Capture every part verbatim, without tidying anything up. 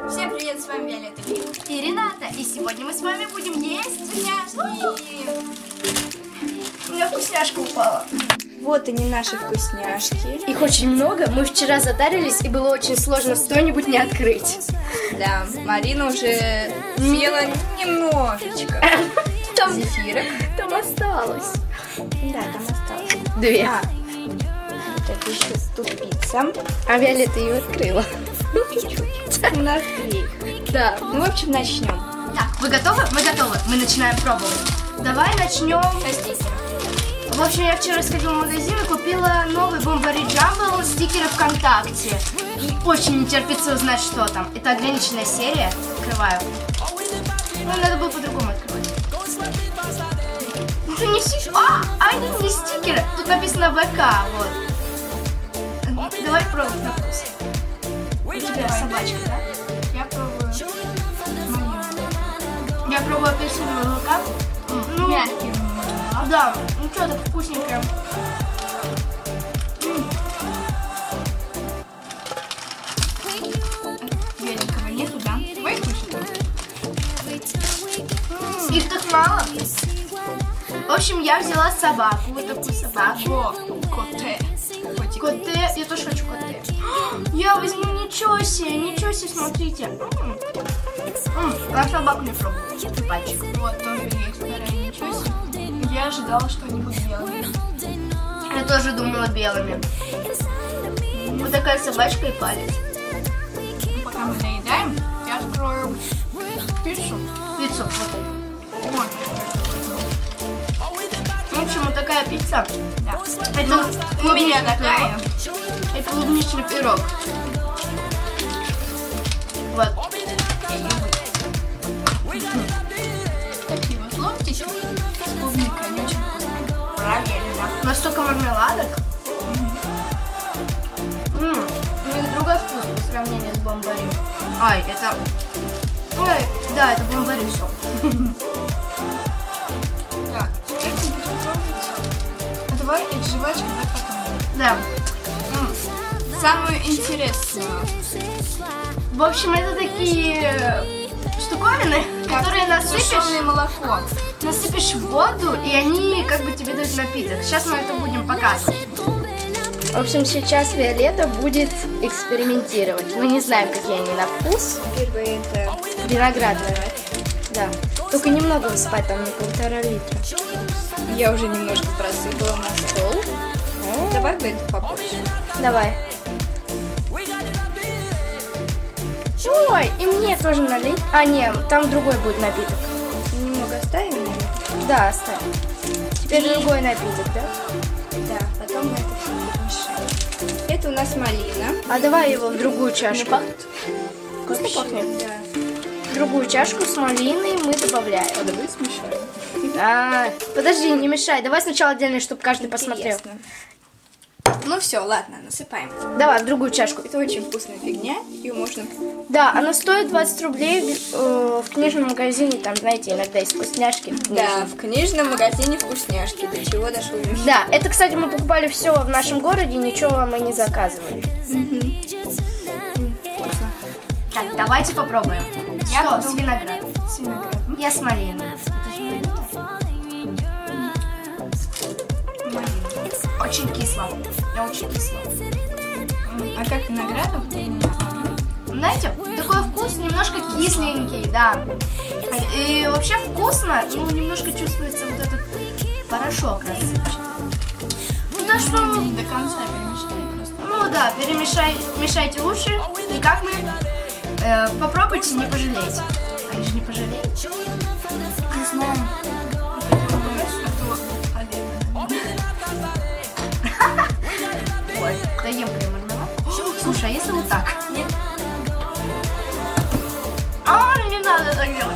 Всем привет, с вами Виолетта и Рената. И сегодня мы с вами будем есть вкусняшки. У меня вкусняшка упала. Вот они, наши вкусняшки. Их очень много. Мы вчера затарились, и было очень сложно что-нибудь не открыть. Да, Марина уже съела немножечко. Там зефирок. Там осталось. Да, там осталось. Две. А, вот это еще ступица. А Виолетта ее открыла. Чуть-чуть. У нас три. Да. Ну, в общем, начнем. Так, вы готовы? Мы готовы. Мы начинаем пробовать. Давай начнем со стикера. В общем, я вчера сходила в магазин и купила новый Бомбари Джамбл стикеры ВКонтакте. И очень не терпится узнать, что там. Это ограниченная серия. Открываю. Ну, надо было по-другому открывать. Это не стикеры. А, они не стикеры. Тут написано ВК, вот. Давай пробуем на вкус. У тебя собачка, да? Я пробую. Я пробую апельсиновый ВК. Ну, мягкий. Да, ну что, так вкусненькое. Беленького нету, да? Давай кушать. Их так мало. В общем, я взяла собаку, вот такую собаку. Коте. Коте. Я тоже хочу коте. Я возьму, ничего себе, ничего себе, смотрите. А собаку не пробую. Пальчик. Вот, тоже есть вторая, ничего себе. Я ожидала, что они будут белыми. Я тоже думала белыми. Вот такая собачка и палец. Пока мы доедаем, я открою пиццу. Пиццу. Вот. В общем, вот такая пицца. Да. Это у меня такая. Это клубничный пирог. Вот. Такие вот ломтики с клубникой, они очень вкусные. Правильно. Настолько мармеладок. Ммм. У них другой вкус по сравнению с Бомбари. Ай, это... Ой, да, это Бомбари сок. Так, теперь мы будем пробовать. А давай эти жвачки давай потом. Да. Самую интересную. В общем, это такие штуковины, которые насыпешь, Сушеное молоко. насыпешь в воду, и они как бы тебе дают напиток. Сейчас мы это будем показывать. В общем, сейчас Виолетта будет экспериментировать. Мы не знаем, какие они на вкус. Первое это Виноградное. Да. Только немного высыпать, там не полтора литра. я уже немножко просыпала на стол. О, Давай бы это побольше. давай. Ой, и мне тоже налить. А, нет, там другой будет напиток. Немного оставим его? Да, оставь. Теперь И- другой напиток, да? Да, потом мы это все перемешаем. Это у нас малина. А давай его в другую чашку. Вкусно Вообще, пахнет? Да. В другую чашку с малиной мы добавляем. А давай смешаем. А, подожди, не мешай. Давай сначала отдельно, чтобы каждый посмотрел. Интересно. Ну все, ладно, насыпаем. Давай в другую чашку. Это очень вкусная фигня, ее можно... Да, она стоит двадцать рублей в, э, в книжном магазине. Там, знаете, иногда есть вкусняшки. Да, в книжном магазине вкусняшки. До чего дошло? Да, это, кстати, мы покупали все в нашем городе, ничего мы не заказывали. Так, давайте попробуем. Я Что? с виноградом. С виноградом. Я с малиной. Очень кисло. Я очень кисло. А как виноградом? Знаете, такой вкус немножко кисленький, да. И вообще вкусно, ну немножко чувствуется вот этот порошок рассыпчатый. Ну да что, Не до конца перемешай просто. ну да, перемешай, мешайте лучше. И как мы? Э, попробуйте, не пожалеете. Они же не пожалеют. Не знаю. Ой, даем мармелад. Слушай, а если вот так? Нет. А, не надо так делать.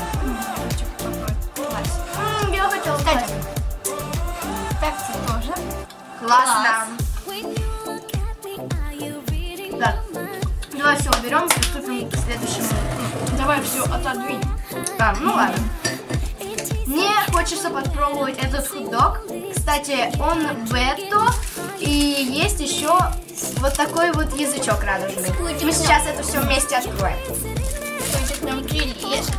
М, Я хотела сказать. Пепси тоже. Классно. Так, давай все уберем, приступим к следующему. Давай все отодвинь. А, ну ладно. Мне хочется попробовать этот хот-дог. Кстати, он бето. И есть еще вот такой вот язычок радужный. Мы сейчас это все вместе откроем.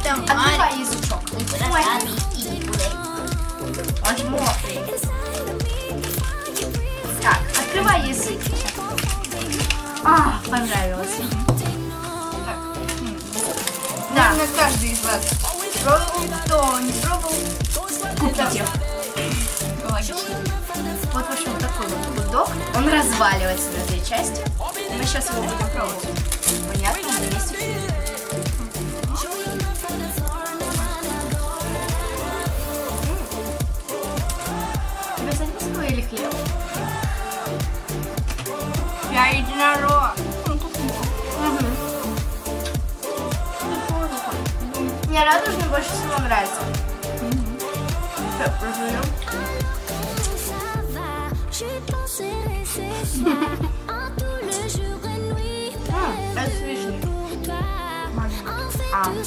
Там Открывай язычок. Ой, он же мокрый. Так, открывай язык. А, понравилось. Так. Да. Наверное, каждый из вас пробовал, кто не пробовал. Купите. Логично. Вот, в общем, вот такой вот гудок. Он разваливается на две части. Мы сейчас его будем пробовать. Понятно, есть еще. Тебе сосиску или хлеб? Я единорог. Мне радужный больше всего нравится. Так, прожуем. М, это с вишней. А.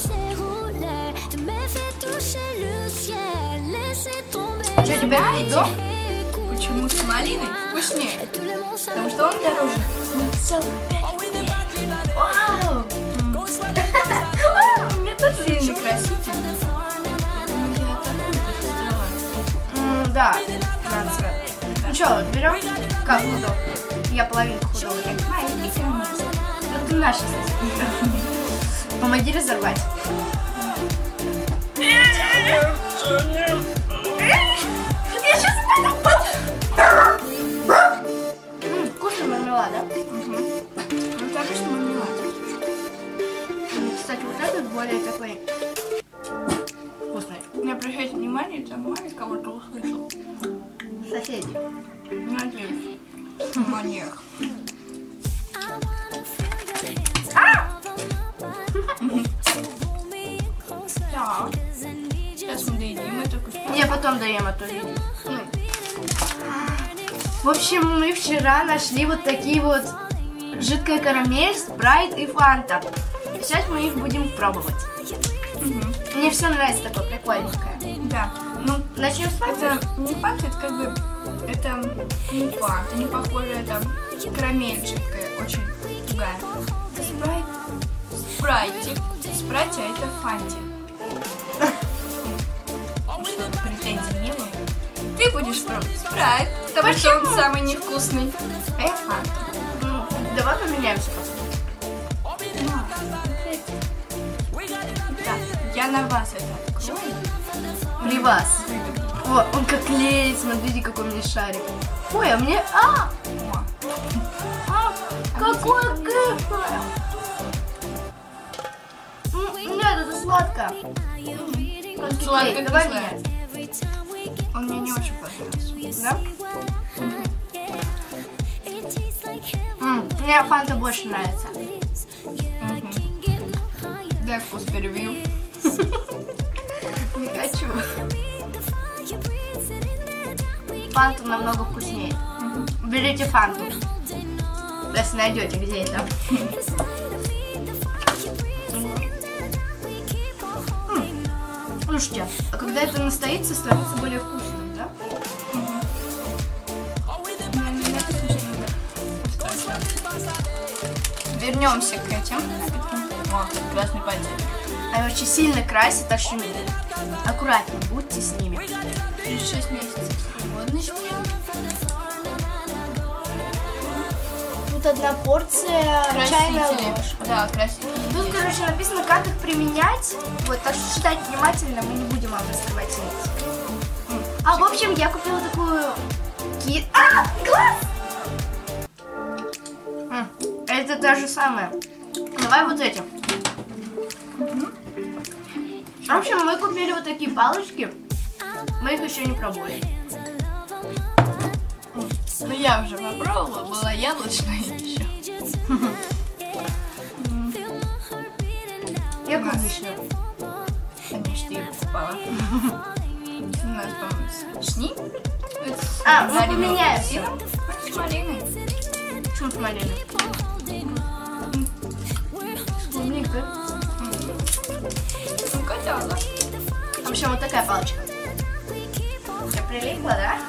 Что, тебе гудок? Почему с малиной вкуснее? Потому что он дороже. Вау! У меня тут Сильно краситель. М, да, надо сказать. Ну что, вот берем как худок? Я половинку худого. Это наша соседка. Помоги разорвать. Я сейчас М, вкусный мармелад, да? Ну, так что мармелад. М, Кстати, вот этот более такой вкусный. Не обращайте внимания, там маме кого-то услышал. Соседи. Надеюсь. Маньяк. Так. Сейчас мы доедим эту вкусную. Я потом доем эту видео. В общем, мы вчера нашли вот такие вот жидкая карамель, спрайт и фанта. Сейчас мы их будем пробовать. Угу. Мне все нравится такое прикольненькое. Да. Ну, Начнем с фанты. это не фанта, это как бы, это не фанта, не похоже, это карамель жидкая, очень тугая. Спрайт, спрайтик, спрайте, а это фанти. Чтобы претензий не было. Ты будешь пробовать спрайт, потому что он самый невкусный. А я фанта. Ну, давай поменяемся просто. Так, я на вас это открою. При вас. О, он как клеит, смотрите, какой у меня шарик. Ой, а мне... А! О. А! Какое кэфе! М, Нет, это сладко. Просто Сладко клей. Давай кислое. менять. Он мне не очень понравился. Да? М, Мне фанта больше нравится. Мгм. Дай вкус перебью. Не хочу. Фанту намного вкуснее. Берите фанту. Если найдете, где это. М, Слушайте, а когда это настоится, становится более вкусным, да? Вернемся к этим. О, красный пальчик. Они очень сильно красят, так что аккуратнее будьте с ними. Через шесть месяцев свободности. Тут одна порция чайная Красители. ложка. Да, красители. Тут, короче, написано, как их применять. Вот, так что читать внимательно, мы не будем вам раскрывать секрет. А, в общем, я купила такую ки... А, глаз! М, Это та же самая. Давай вот этим. В общем, мы купили вот такие палочки. Мы их еще не пробовали. Ну я уже попробовала, была яблочная еще. Я клубничную. Конечно, я покупала. У нас, по-моему, с ним. Это с А, мы малиновым поменяемся. апельсином. С малиной. Почему с малиной? С клубникой. Ну-ка, да. В общем, вот такая палочка. Я прилипла, да?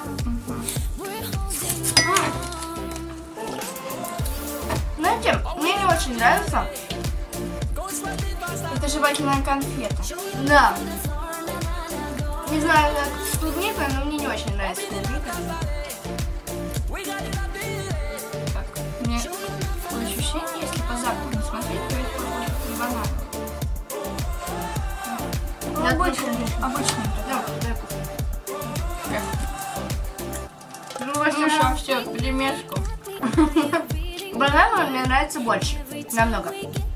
М. Знаете, мне не очень нравится Это жевательная конфета. Да. Не знаю, как с клубникой, но мне не очень нравится клубника. Так, мне такое ощущение, если по запаху не смотреть, то это похоже на банан. Ну, Да, обычный, точно. обычный. Да, дай вкус. Ну, вообще, Ну что, все, перемешку. банан мне нравится больше. Намного.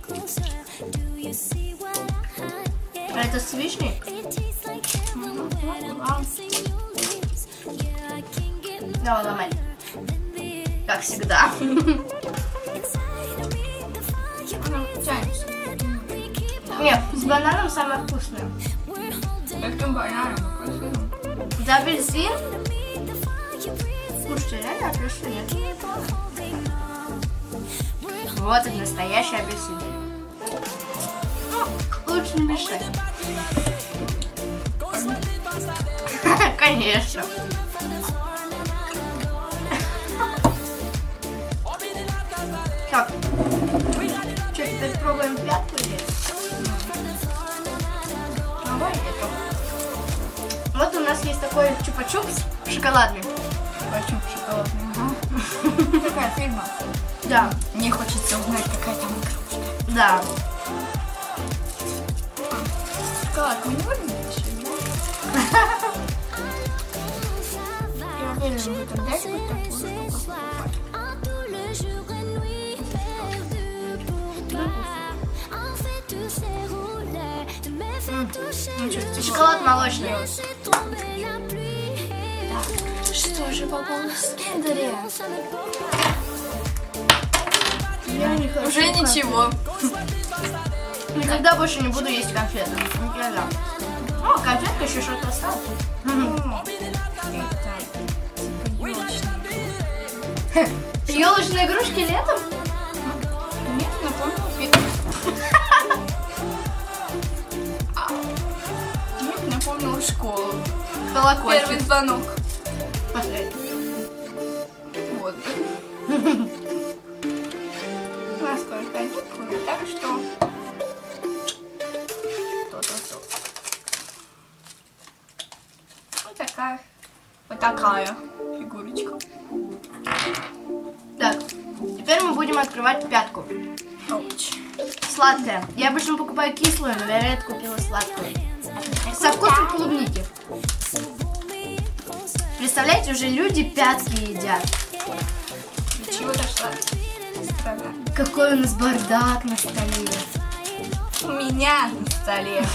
А это с вишней? Давай, ломай. Как всегда. Она тянется. Нет, с бананом самое вкусное. Каким бананом? Апельсином? За апельсин? Слушайте, реально апельсин нет. Вот это настоящий апельсин. Ну, лучше не мешать. Конечно. Так. Что, теперь пробуем пятку или? Давай это. Вот у нас есть такой чупа-чупс шоколадный. Хочу шоколадный. Ага. Какая фирма? Да, Мне хочется узнать, какая там игрушка. да. Шоколад мы не будем еще, Я уверена, вы когда-нибудь такую штуку покупали. Ну, что, Шоколад молочный. Что же попало в Киндере? Я не хочу. Уже ничего. Никогда больше не буду есть конфеты. Никогда. О, конфетка еще что-то осталось. Елочные игрушки летом? Нет, напомнил пик. Нет, напомнил школу. Первый Колокольчик. звонок. Посмотри. Вот. У нас скоро каникулы, так что... То-то-то. Вот такая. Вот такая фигурочка. Так, теперь мы будем открывать пятку. Ауч. Сладкая. Я обычно покупаю кислую, но Виолетта купила сладкую. Со вкусом клубники. Представляете, уже люди пятки едят. До чего дошла страна? Какой у нас бардак на столе. У меня на столе.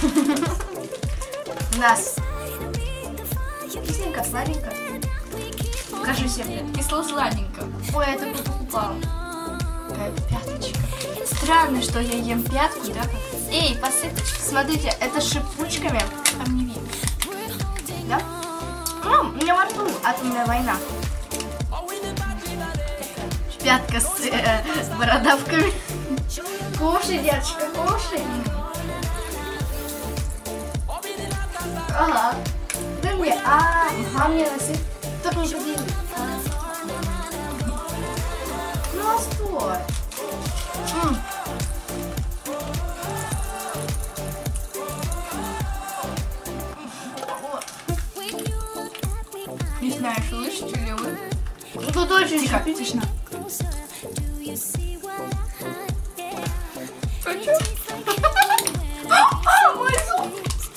У нас кисленько, сладенько. Покажи себе. Кисло-сладенько. Ой, я такой покупала. Какая-то пяточка. Странно, что я ем пятку, да? Как... Эй, посыпочка. Смотрите, это с шипучками. Там не видно. Да? Ну, у меня во рту атомная война. Пятка с э, бородавками. Кушай, деточка, кушай. Ага. Да мне, а, а мне насыпь. Только не подели. Ну, а стой. М. Не знаю, слышите ли вы? Тут очень Тихо, шипит. тишина. Хочу. А, мой зуб.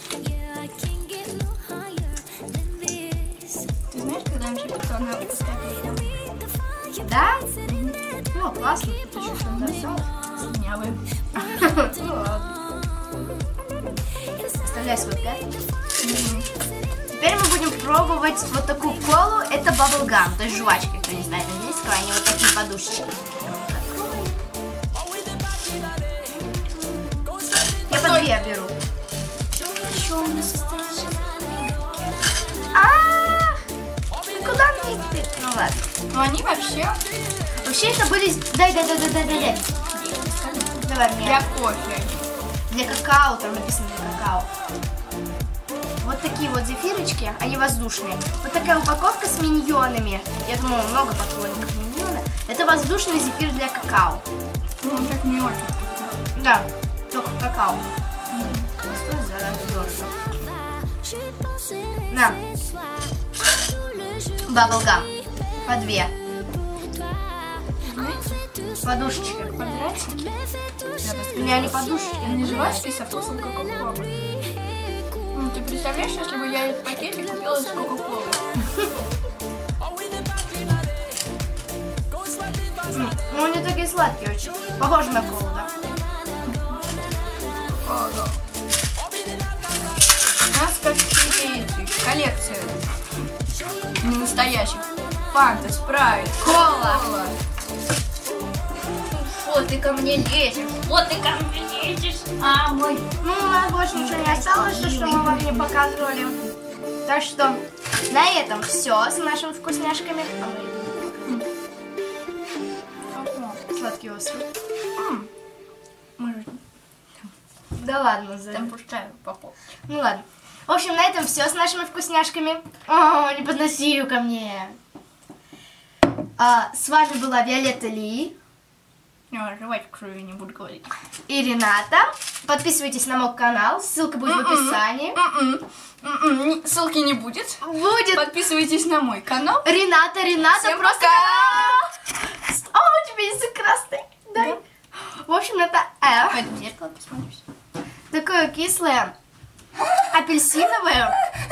Ты знаешь, когда он шипит, то она выпускает? Да? Ну, классно. Тут еще что-то осталось. Слюнявый. Ну, ладно. Оставляй свой пятки. Теперь мы будем пробовать вот такую колу. Это баблгам, то есть жвачки, кто не знает английского, они вот такие подушечки. Я по две беру. Еще у нас осталось. А, куда мне идти? Ну ладно. Но они вообще Вообще это были... Дай, дай, дай, дай, дай, дай. Давай мне. для кофе. Для какао, там написано для какао. Вот такие вот зефирочки, они воздушные. Вот такая упаковка с миньонами. Я думаю, много поклонников миньона. Это воздушный зефир для какао. Ну, он так не очень. Да, только какао. Стоит зараза дорого. На. Баблгам. По две. Подушечки. Квадратики? У меня не подушечки. Не жвачки со вкусом кока-колы. Ну, ты представляешь, если бы я этот пакетик купила с кока-колой? Ну, они такие сладкие очень. Похожи на колу, да? А, да. У нас какие-то коллекция не настоящих. Фанта, спрайт, Кола. кола. Что ты ко мне лезешь? Вот ты ко мне лезешь, а мой. Ну, у нас больше ничего не осталось, что, что мы вам не показывали. Так что на этом все с нашими вкусняшками. Сладкий остров. Может, Да ладно, там Зая. пустая по полке. Ну ладно. В общем, на этом все с нашими вкусняшками. О, не подноси ее ко мне. А, с вами была Виолетта Ли Не, жвачку я не буду говорить. и Рената. Подписывайтесь на мой канал, ссылка будет в описании. М-м. М-м. Не- Ссылки не будет. Будет Подписывайтесь на мой канал. Рената, Рената, Всем просто пока! канал. О, у тебя язык красный. Дай. В общем, это F. Пойдем в зеркало посмотримся. Такое кислое, апельсиновое.